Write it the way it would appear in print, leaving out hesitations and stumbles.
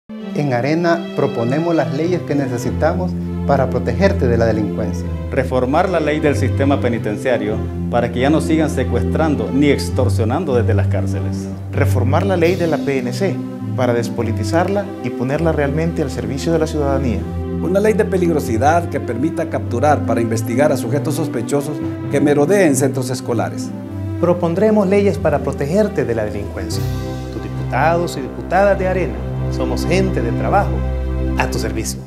En Arena proponemos las leyes que necesitamos para protegerte de la delincuencia. Reformar la ley del sistema penitenciario para que ya no sigan secuestrando ni extorsionando desde las cárceles. Reformar la ley de la PNC para despolitizarla y ponerla realmente al servicio de la ciudadanía. Una ley de peligrosidad que permita capturar para investigar a sujetos sospechosos que merodeen centros escolares. Propondremos leyes para protegerte de la delincuencia. Tus diputados y diputadas de Arena somos gente de trabajo a tu servicio.